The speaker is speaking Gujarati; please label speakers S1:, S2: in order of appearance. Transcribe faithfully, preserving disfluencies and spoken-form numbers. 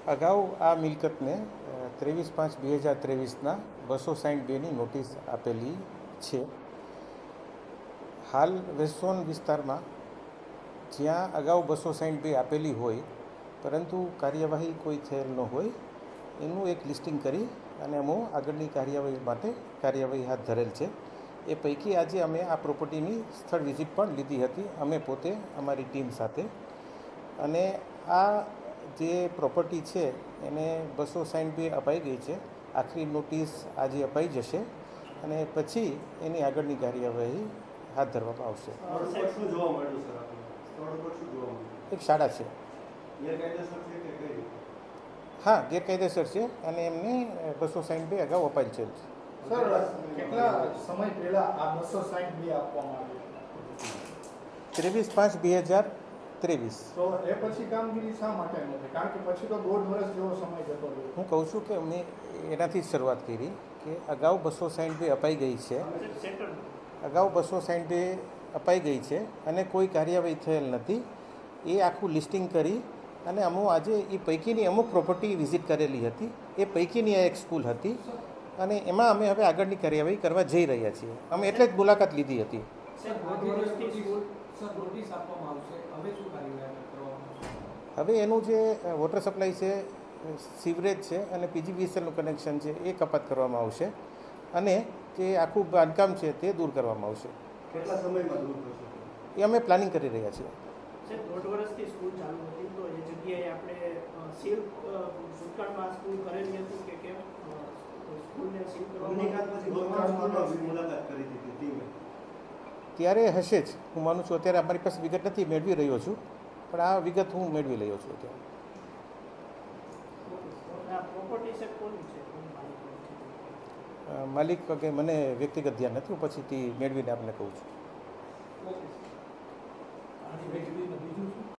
S1: અગાઉ આ મિલકતને ત્રેવીસ પાંચ બે હજાર ત્રેવીસના બસો સાઠ બેની નોટિસ આપેલી છે. હાલ વેસ્ટ વિસ્તારમાં જ્યાં અગાઉ બસો સાઠ બે આપેલી હોય પરંતુ કાર્યવાહી કોઈ થયેલ ન હોય એનું એક લિસ્ટિંગ કરી અને અમો આગળની કાર્યવાહી માટે કાર્યવાહી હાથ ધરેલ છે. એ પૈકી આજે અમે આ પ્રોપર્ટીની સ્થળ વિઝિટ પણ લીધી હતી, અમે પોતે અમારી ટીમ સાથે. અને આ જે પ્રોપર્ટી છે એને બસો સાઠ બે અપાઈ ગઈ છે. આખરી નોટિસ આજે અપાઈ જશે અને પછી એની આગળની કાર્યવાહી હાથ ધરવામાં આવશે. એક શાળા છે. હા, ગેરકાયદેસર છે અને એમને બસો સાઠ બે અગાઉ અપાયેલ છે.
S2: સર, કેટલા સમય પહેલા આ બસો સાઠ બે આપવામાં આવ્યું?
S1: ત્રેવીસ પાંચ બે હજાર ત્રેવીસ.
S2: તો એ પછી કામગીરી શા માટે નથી? કારણ કે પછી તો દોઢ વર્ષ જેવો સમય જતો રહ્યો.
S1: હું કહું છું કે મેં એનાથી જ શરૂઆત કરી કે અગાઉ બસો સાઠ બે અપાઈ ગઈ છે અગાઉ બસો સાઠ બે અપાઈ ગઈ છે અને કોઈ કાર્યવાહી થયેલ નથી. એ આખું લિસ્ટિંગ કરી અને અમુક આજે એ પૈકીની અમુક પ્રોપર્ટી વિઝિટ કરેલી હતી. એ પૈકીની આ એક સ્કૂલ હતી અને એમાં અમે હવે આગળની કાર્યવાહી કરવા જઈ રહ્યા છીએ. અમે એટલે જ મુલાકાત લીધી હતી. હવે એનું જે વોટર સપ્લાય છે, સીવરેજ છે અને પીજીવીસીએલનું કનેક્શન છે એ કપાત કરવામાં આવશે અને જે આખું બાંધકામ છે તે દૂર કરવામાં આવશે.
S2: કેટલા સમયમાં દૂર થશે
S1: એ અમે પ્લાનિંગ કરી રહ્યા છીએ.
S3: દોઢ વર્ષથી સ્કૂલ ચાલુ હતી તો એ જગ્યાએ આપણે સીલ ભૂતકાળમાં સ્કૂલ કરેલી હતી કે કેમ સ્કૂલને સીલ કરવામાં
S2: મુલાકાત કરી હતી ટીમે?
S1: ત્યારે હશે જ, હું માનું છું. અત્યારે અમારી પાસે વિગત નથી, મેળવી રહ્યો છું, પણ આ વિગત હું મેળવી રહ્યો છું અત્યારે. માલિક કે મને વ્યક્તિગત ધ્યાન નથી, હું પછીથી મેળવીને આપને કહું છું.